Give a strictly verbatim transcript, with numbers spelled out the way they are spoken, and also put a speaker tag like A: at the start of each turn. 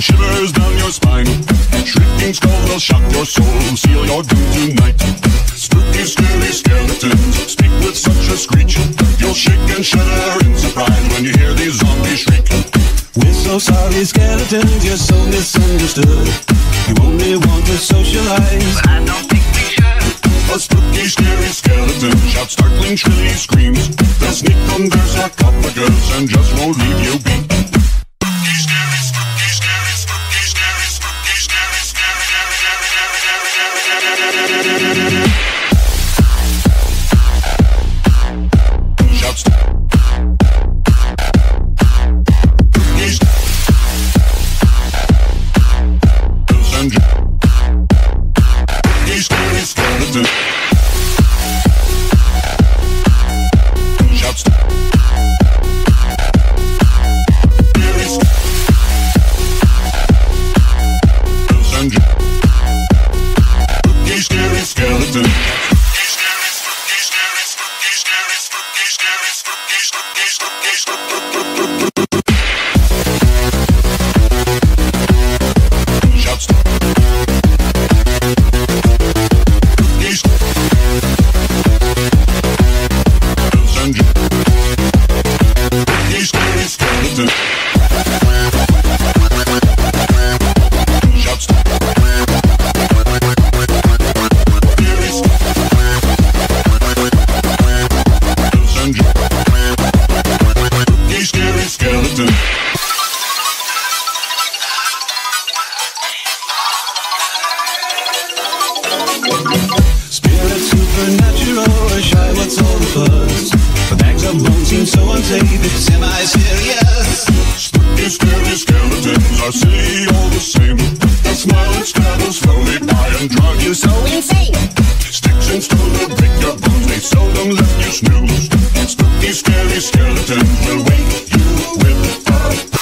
A: shivers down your spine. Shrieking skull will shock your soul, seal your doom tonight. Spooky, scary skeletons speak with such a screech. You'll shake and shudder in surprise when you hear these zombies shriek.
B: We're so sorry, skeletons, you're so misunderstood. You only want to socialize,
C: but I don't think we should.
A: A spooky, scary skeleton shouts startling, shrilly screams. They'll sneak under sarcophagus and just won't leave you be. Spooky, scary, spooky, scary, spooky, scary, spooky, scary, scary, shouts. Spooky, scary skeleton. Shouts. Spooky, scary skeleton. Shouts.
B: spirit supernatural, or shy, what's all the buzz? The bags of bones seem so unsafe, it's semi-serious.
A: Spooky, scary skeletons are silly all the same. They'll smile and scrabble slowly by and drive you so
D: insane.
A: Sticks and stones will break your bones, they seldom let you snooze. Spooky, scary skeletons will wake you with a